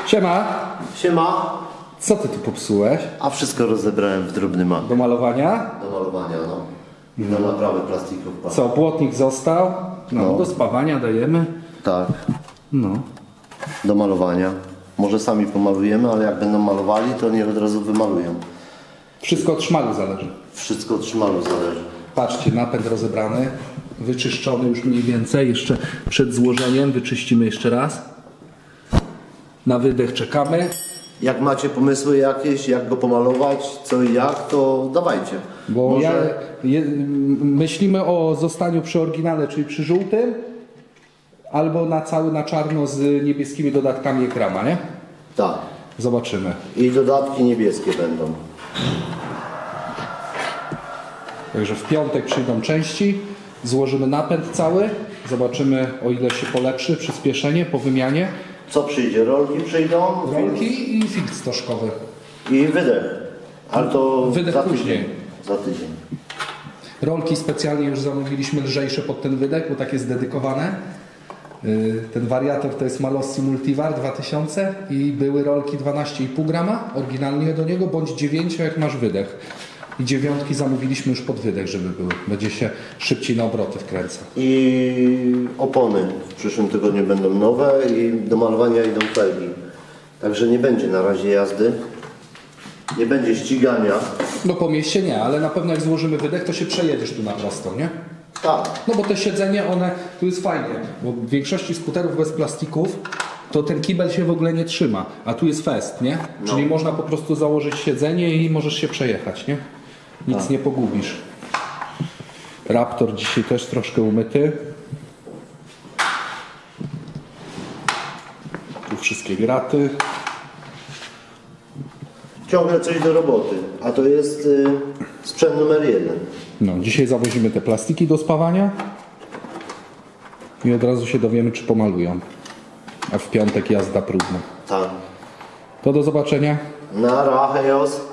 Siema. Siema. Co ty tu popsułeś? A wszystko rozebrałem w drobny mak. Do malowania? Do malowania, no. I do naprawy plastików. Co, błotnik został? No, do spawania dajemy. Tak. No. Do malowania. Może sami pomalujemy, ale jak będą malowali, to nie od razu wymalują. Wszystko od szmalu zależy. Wszystko od szmalu zależy. Patrzcie, napęd rozebrany, wyczyszczony już mniej więcej. Jeszcze przed złożeniem wyczyścimy jeszcze raz. Na wydech czekamy. Jak macie pomysły jakieś, jak go pomalować, co i jak, to dawajcie. Bo Może... myślimy o zostaniu przy oryginale, czyli przy żółtym, albo na czarno z niebieskimi dodatkami ekrana, nie? Tak. Zobaczymy. I dodatki niebieskie będą. Także w piątek przyjdą części, złożymy napęd cały, zobaczymy, o ile się polepszy przyspieszenie po wymianie. Co przyjdzie? Rolki przyjdą? Rolki i filtr stożkowy. I wydech. Ale to Wydech za później. tydzień. Za tydzień. Rolki specjalnie już zamówiliśmy lżejsze pod ten wydech, bo tak jest dedykowane. Ten wariator to jest Malossi Multivar 2000 i były rolki 12,5 grama oryginalnie do niego, bądź 9, jak masz wydech. I 9 zamówiliśmy już pod wydech, żeby były. Będzie się szybciej na obroty wkręca. I opony w przyszłym tygodniu będą nowe i do malowania idą felgi. Także nie będzie na razie jazdy. Nie będzie ścigania. No po mieście nie, ale na pewno jak złożymy wydech, to się przejedziesz tu na prosto, nie? Tak. No bo te siedzenie, tu jest fajnie, bo w większości skuterów bez plastików to ten kibel się w ogóle nie trzyma, a tu jest fest, nie? No. Czyli można po prostu założyć siedzenie i możesz się przejechać, nie? Nic Tak. nie pogubisz. Raptor dzisiaj też troszkę umyty. Tu wszystkie graty. Ciągle coś do roboty, a to jest sprzęt numer 1. No, dzisiaj zawozimy te plastiki do spawania i od razu się dowiemy, czy pomalują. A w piątek jazda próbna. Tak. To do zobaczenia. Na rachejos.